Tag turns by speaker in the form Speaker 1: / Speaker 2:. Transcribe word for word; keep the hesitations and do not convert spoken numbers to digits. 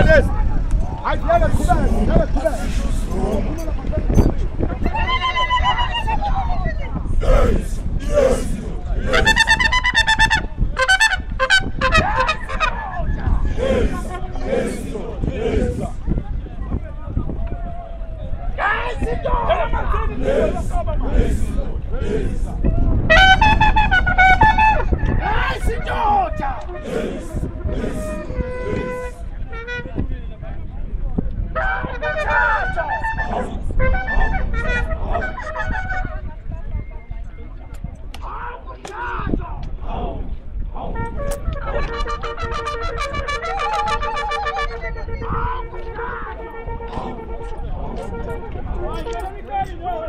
Speaker 1: this. I get it, come on, get it, come on. Yes, yes, yes. Vai,